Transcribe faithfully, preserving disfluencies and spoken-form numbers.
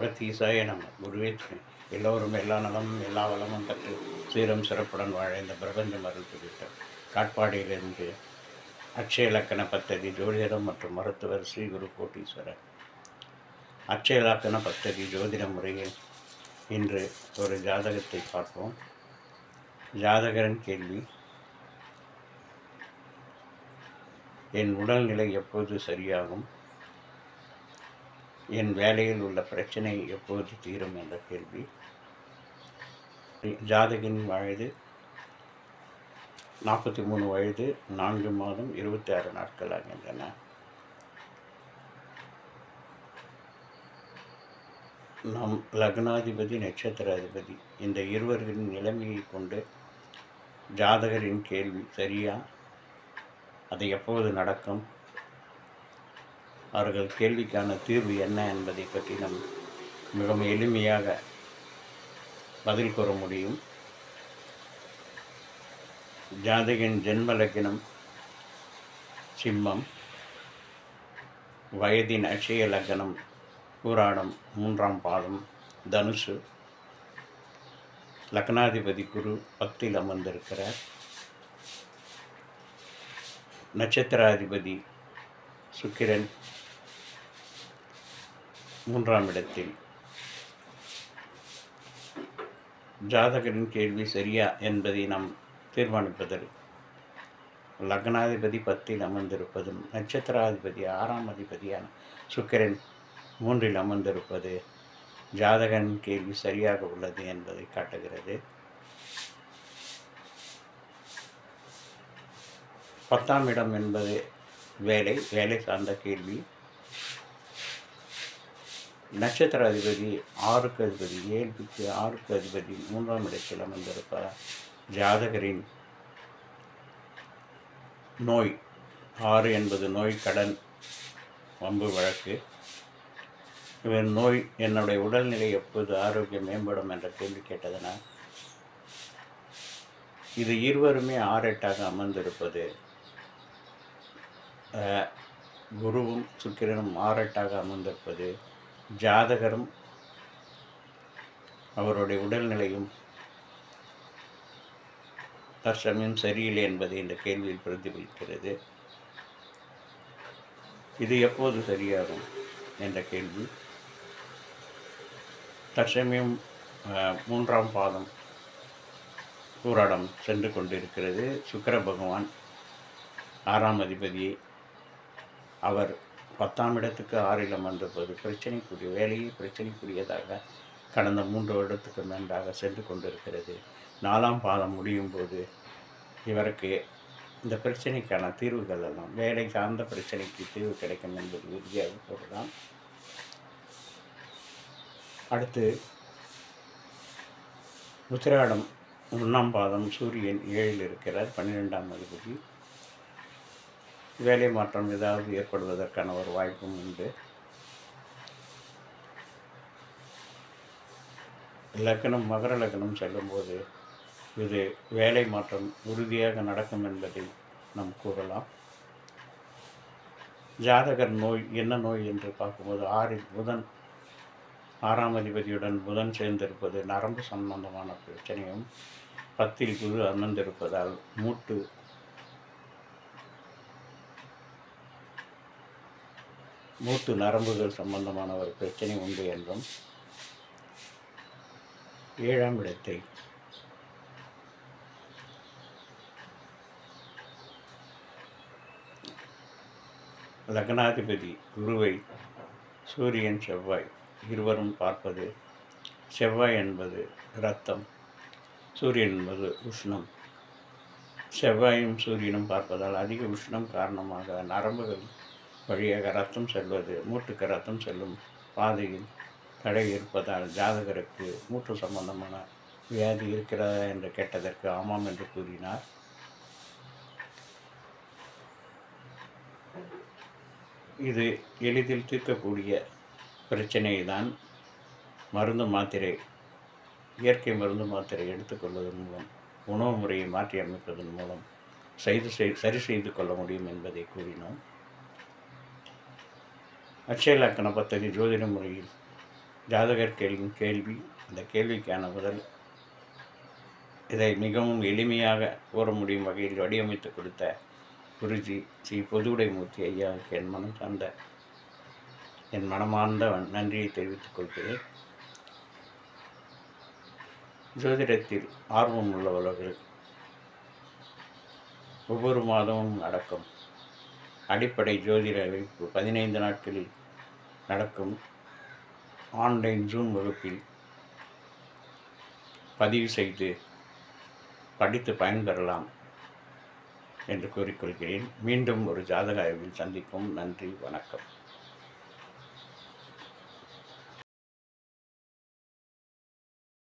அகத்தீசாய நம்ம குருவே துணை. எல்லோரும் எல்லா நலமும் எல்லா வளமும் பெற்று சீரம் சிறப்புடன் வாழ இந்த பிரபஞ்சம் அருள் புரிவிட்டார். காட்பாடியிலிருந்து அட்சய இலக்கண பத்ததி ஜோதிடம் மற்றும் மருத்துவர் ஸ்ரீ குரு கோட்டீஸ்வரர். அட்சய இலக்கண பத்ததி ஜோதிட முறையில் இன்று ஒரு ஜாதகத்தை பார்ப்போம். ஜாதகரின் கேள்வி: என் உடல்நிலை எப்போது சரியாகும்? என் வேலையில் உள்ள பிரச்சனை எப்போது தீரும் என்ற கேள்வி. ஜாதகின் வயது நாற்பத்தி மூணு வயது, நான்கு மாதம் இருபத்தி ஆறு நாட்கள் ஆகின்றன. நம் லக்னாதிபதி, நட்சத்திராதிபதி இந்த இருவர்களின் நிலைமையை கொண்டு ஜாதகரின் கேள்வி சரியா, அது எப்போது நடக்கும், அவர்கள் கேள்விக்கான தீர்வு என்ன என்பதை பற்றி நாம் மிகவும் எளிமையாக பதில் கூற முடியும். ஜாதகின் ஜென்ம லக்னம் சிம்மம், வயதின் அட்சய லக்னம் பூராடம் மூன்றாம் பாதம் தனுசு, லக்னாதிபதி குரு பத்தில் அமர்ந்திருக்கிறார், நட்சத்திராதிபதி சுக்கிரன் மூன்றாம் இடத்தில். ஜாதகரின் கேள்வி சரியா என்பதை நாம் தீர்மானிப்பதில் லக்னாதிபதி பத்தில் அமர்ந்திருப்பதும் நட்சத்திராதிபதி ஆறாம் அதிபதியான சுக்கிரன் மூன்றில் அமர்ந்திருப்பது ஜாதகரின் கேள்வி சரியாக உள்ளது என்பதை காட்டுகிறது. பத்தாம் இடம் என்பது வேலை வேலை சார்ந்த கேள்வி. நட்சத்திர அதிபதி ஆறுக்கு அதிபதி, ஏழுக்கு ஆறுக்கு அதிபதி மூன்றாம் இடத்தில் அமர்ந்திருப்பார். ஜாதகரின் நோய், ஆறு என்பது நோய், கடன், வம்பு வழக்கு. இவர் நோய், என்னுடைய உடல்நிலை எப்போது ஆரோக்கியம் மேம்படும் என்ற கேள்வி கேட்டதனால் இது இருவருமே ஆறு எட்டாக அமர்ந்திருப்பது, குருவும் சுக்கிரனும் ஆறெட்டாக அமர்ந்திருப்பது, ஜாதகரும் அவருடைய உடல்நிலையும் தற்சமயம் சரியில்லை என்பதை இந்த கேள்வியில் பிரதிபலிக்கிறது. இது எப்போது சரியாகும் என்ற கேள்வி. தற்சமயம் மூன்றாம் பாதம் பூராடம் சென்று கொண்டிருக்கிறது. சுக்கிர பகவான் ஆறாம் அதிபதியை அவர் பத்தாம் இடத்துக்கு ஆறில் அமர்ந்திருப்பது பிரச்சனைக்குரிய வேலையை பிரச்சனைக்குரியதாக கடந்த மூன்று வருடத்துக்கு மேலாக சென்று கொண்டிருக்கிறது. நாலாம் பாதம் முடியும் போது இவருக்கு இந்த பிரச்சனைக்கான தீர்வுகள் எல்லாம், வேலை சார்ந்த பிரச்சனைக்கு தீர்வு கிடைக்கும் என்பது உறுதியாக கூறலாம். அடுத்து உத்திராடம் ஒன்றாம் பாதம் சூரியன் ஏழில் இருக்கிறார், பன்னிரெண்டாம் அதிபதி. வேலை மாற்றம் ஏதாவது ஏற்படுவதற்கான ஒரு வாய்ப்பும் உண்டு. லக்னம் மகர லக்னம் செல்லும்போது இது வேலை மாற்றம் உறுதியாக நடக்கும் என்பதை நாம் கூறலாம். ஜாதகர் நோய் என்ன நோய் என்று பார்க்கும்போது ஆறில் புதன், ஆறாம் அதிபதியுடன் புதன் சேர்ந்திருப்பது நரம்பு சம்பந்தமான பிரச்சனையும், பத்தில் குரு அமர்ந்திருப்பதால் மூட்டு மூட்டு நரம்புகள் சம்பந்தமான ஒரு பிரச்சனை உண்டு என்றும், ஏழாம் இடத்தை லக்னாதிபதி குருவை சூரியன் செவ்வாய் இருவரும் பார்ப்பது, செவ்வாய் என்பது இரத்தம், சூரியன் என்பது உஷ்ணம். செவ்வாயும் சூரியனும் பார்ப்பதால் அதிக உஷ்ணம் காரணமாக நரம்புகள் வழியாக ரத்தம் செல்வது, மூட்டுக்கு ரத்தம் செல்லும் பாதையில் தடை இருப்பதால் ஜாதகருக்கு மூட்டு சம்பந்தமான வியாதி இருக்கிறதா என்று கேட்டதற்கு ஆமாம் என்று கூறினார். இது எளிதில் தீர்க்கக்கூடிய பிரச்சனையை தான் மருந்து மாத்திரை, இயற்கை மருந்து மாத்திரை எடுத்துக்கொள்வதன் மூலம், உணவு முறையை மாற்றி அமைப்பதன் மூலம் செய்து சரி செய்து கொள்ள முடியும் என்பதை கூறினோம். அட்சய இலக்கண பத்ததி ஜோதிட முறையில் ஜாதகர் கேள்வி கேள்வி அந்த கேள்விக்கான பதில் இதை மிகவும் எளிமையாக கூற முடியும் வகையில் வடிவமைத்து கொடுத்த குருஜி ஸ்ரீ பொதுவுடைமூர்த்தி ஐயாவுக்கு என் மனம் சார்ந்த என் மனமார்ந்த நன்றியை தெரிவித்துக் கொள்கிறேன். ஜோதிடத்தில் ஆர்வம் உள்ளவர்கள் ஒவ்வொரு மாதமும் நடக்கும் அடிப்படை ஜோதிட வகுப்பு பதினைந்து நாட்களில் நடக்கும் ஆன்லைன் ஜூம் வகுப்பில் பதிவு செய்து படித்து பயன்பெறலாம் என்று கூறிக்கொள்கிறேன். மீண்டும் ஒரு ஜாதக ஆய்வில் சந்திப்போம். நன்றி, வணக்கம்.